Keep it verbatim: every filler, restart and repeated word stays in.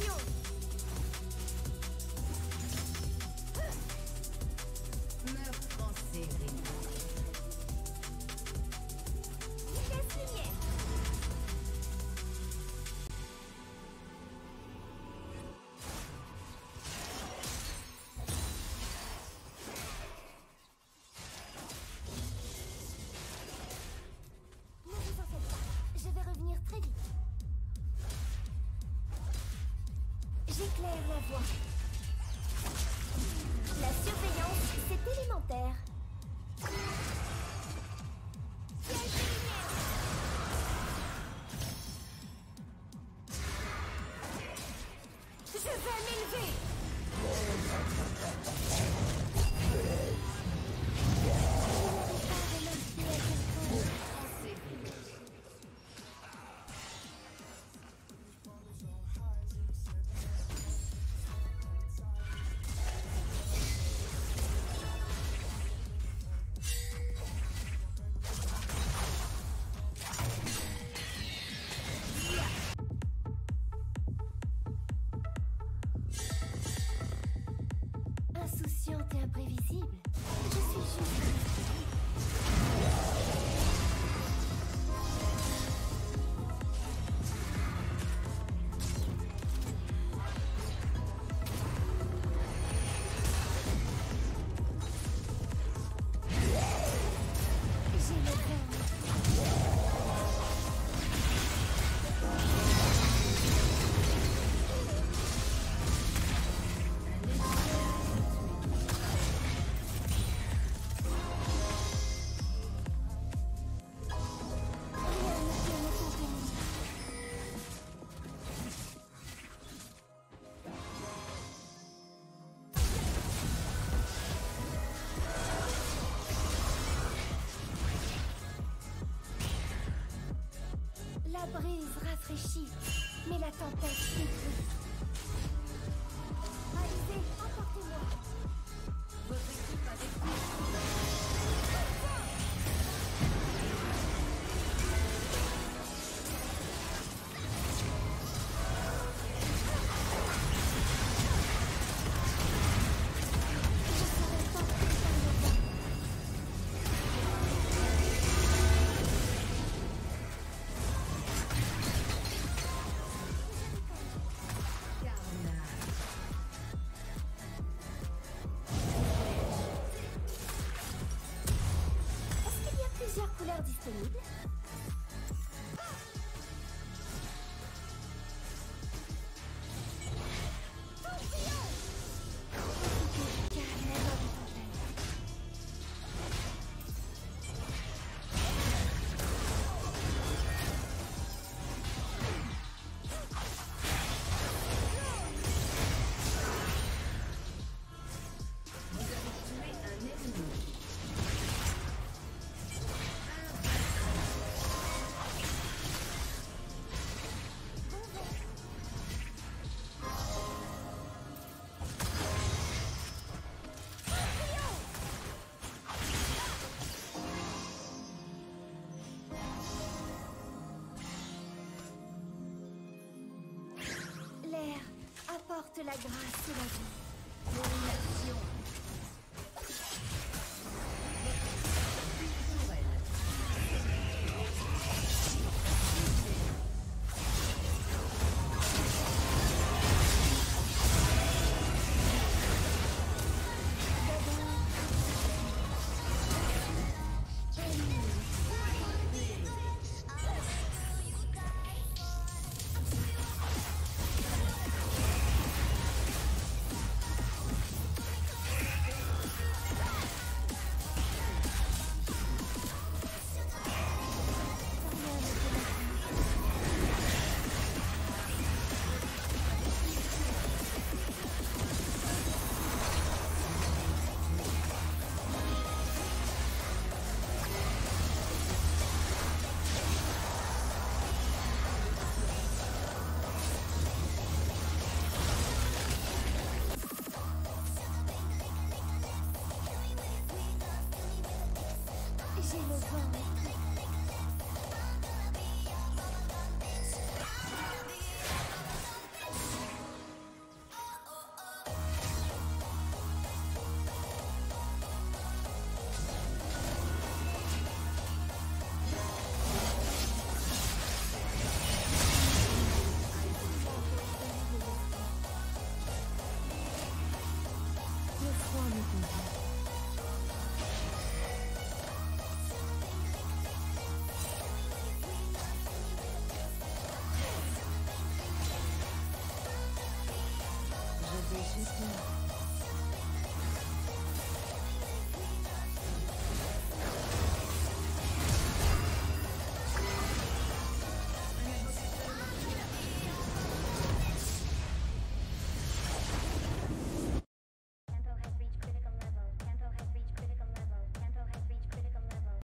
Attention. Meurtre en série. Vitesse lumière. Ne vous en faites pas, je vais revenir très vite. J'éclaire la voie. La surveillance, c'est élémentaire. Siège de lumière. Je vais m'élever. Je n'arrive pas à remercier à quelqu'un. En série. Insouciante et imprévisible, je suis juste... J'ai le vent. Rien ne peut me contenir. La brise rafraîchit, mais la tempête détruit. Alizé, emportez-moi. Votre équipe a détruit. Je serai portée par le vent. Carnage. Est-ce qu'il y a plusieurs couleurs disponibles? Calme la mort des tempêtes. Vous avez tué un ennemi. L'air apporte la grâce et la vie. Domination.